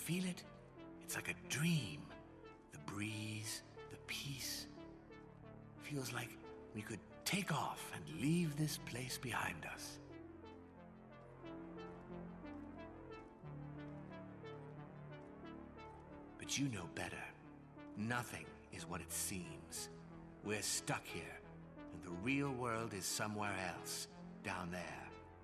feel it? It's like a dream. The breeze, the peace. Feels like we could take off and leave this place behind us. But you know better. Nothing is what it seems. We're stuck here, and the real world is somewhere else, down there.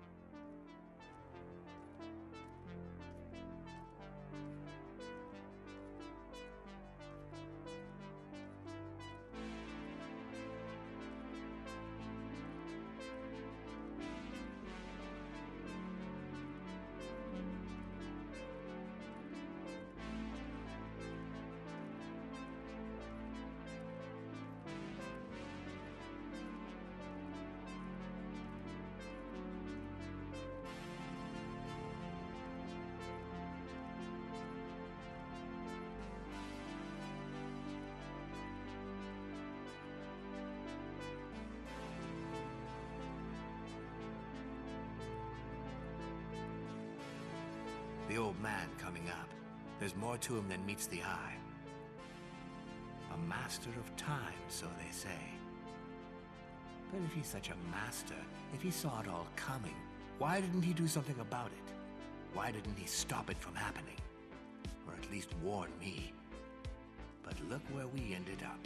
The old man coming up. There's more to him than meets the eye. A master of time, so they say. But if he's such a master, if he saw it all coming, why didn't he do something about it? Why didn't he stop it from happening? Or at least warn me? But look where we ended up.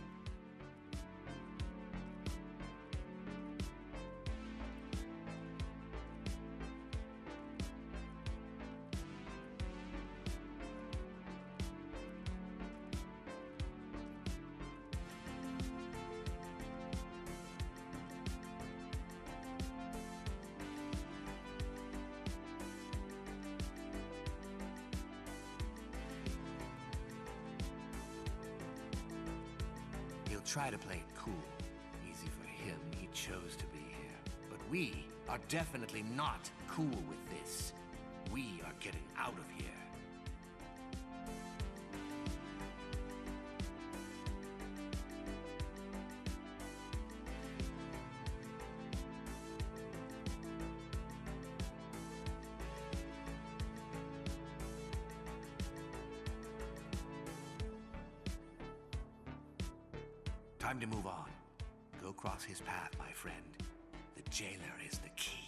He'll try to play it cool. Easy for him, he chose to be here. But we are definitely not cool with this. We are getting out of here. Time to move on. Go cross his path, my friend. The jailer is the key.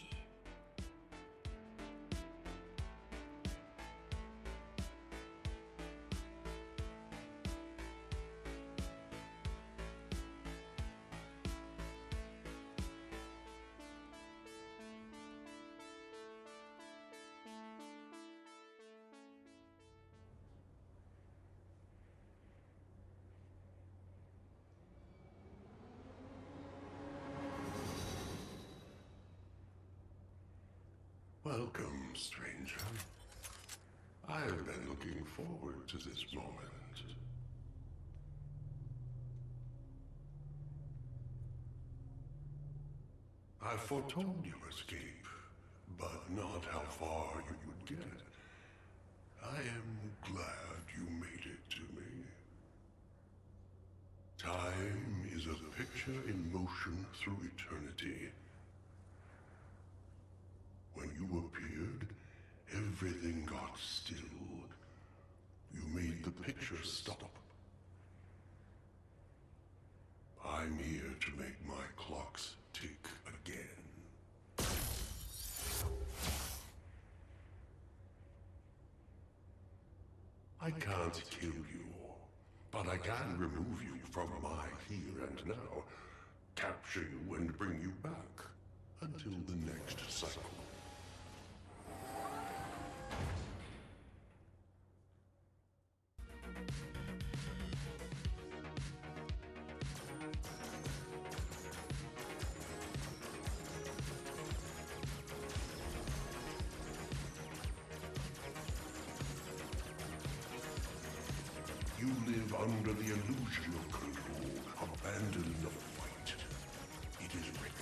Welcome, stranger. I've been looking forward to this moment. I foretold your escape, but not how far you would get. I am glad you made it to me. Time is a picture in motion through eternity. When you appeared, everything got still. You made the picture stop. I'm here to make my clocks tick again. I can't kill you, but I can remove you from my here and now, capture you and bring you back until the next cycle. You live under the illusion of control. Abandon the fight. It is written.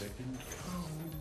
second counts.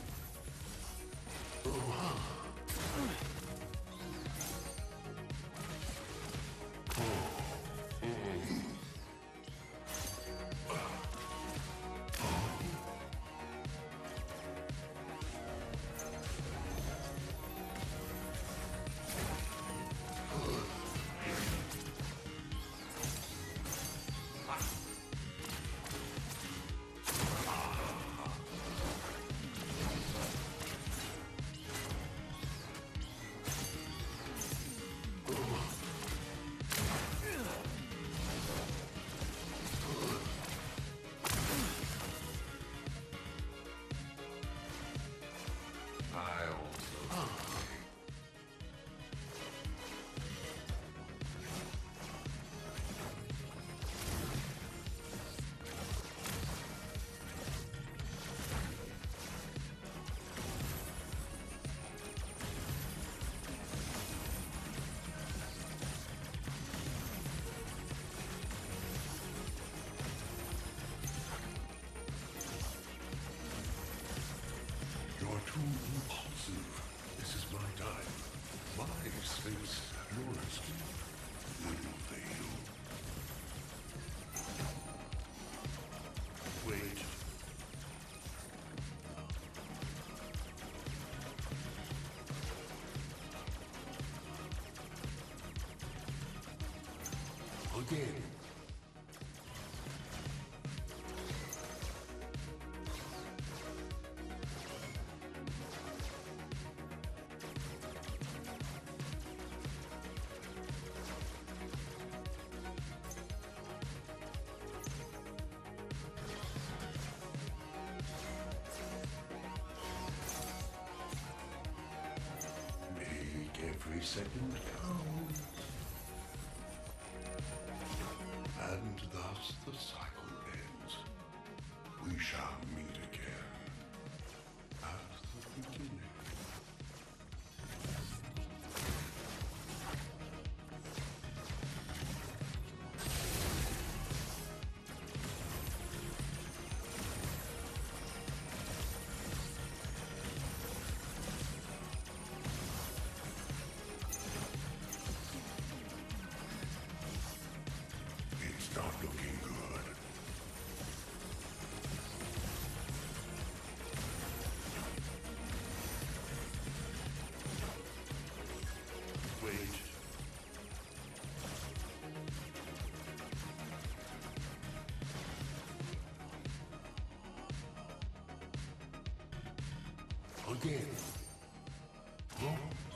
Too impulsive. This is my time. My space, yours will fail. Wait. Again. Every second counts. And thus the cycle ends. We shall meet again at the beginning. Not looking good. Wait. Again. Huh?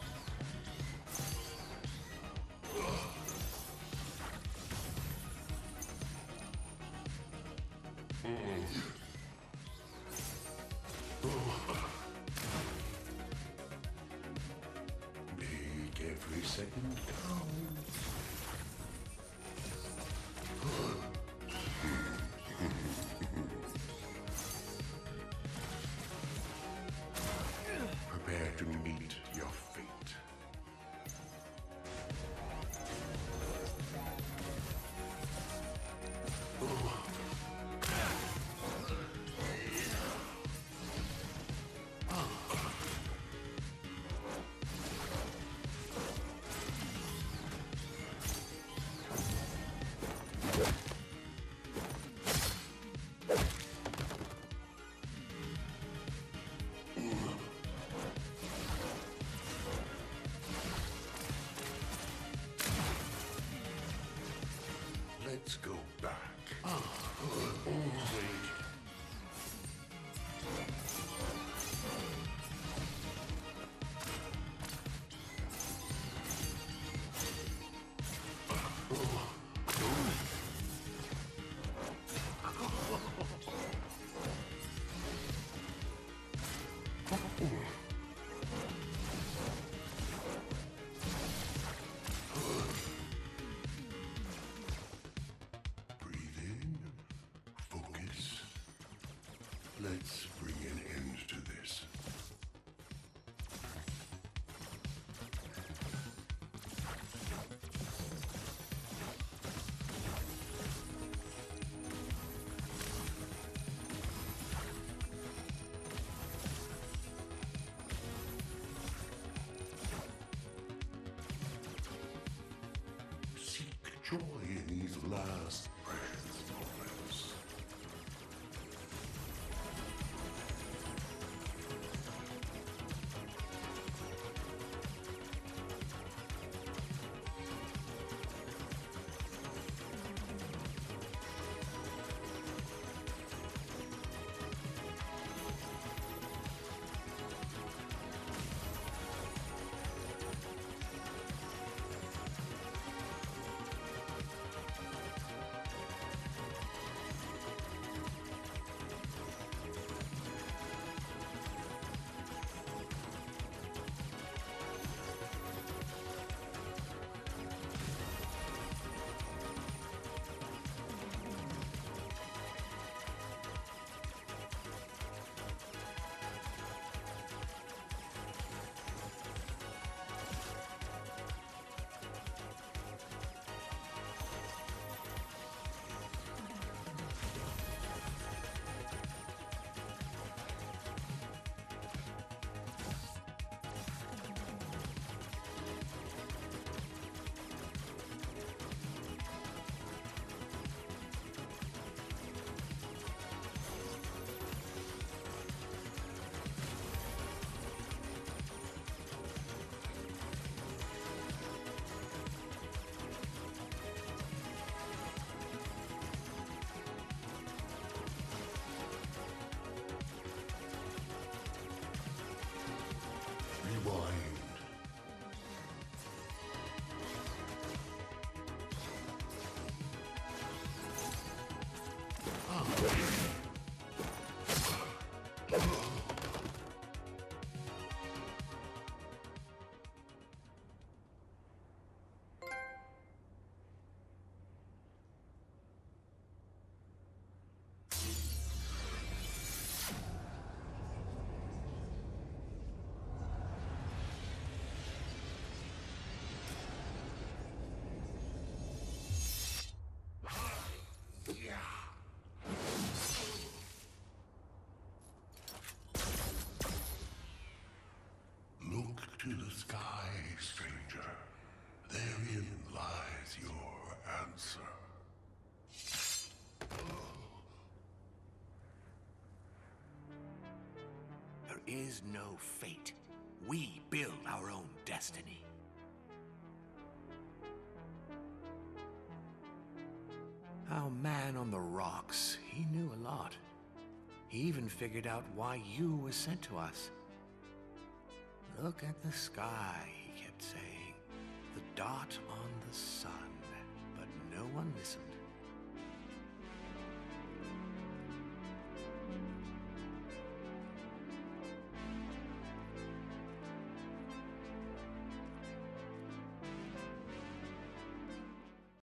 Make every second count. Prepare to meet your fate. Let's go back. Wait. Let's bring an end to this. these last precious moments. Rewind. Look to the sky, stranger. Therein lies your answer. There is no fate. We build our own destiny. Our man on the rocks, he knew a lot. He even figured out why you were sent to us. Look at the sky, he kept saying. The dot on the sun. But no one listened.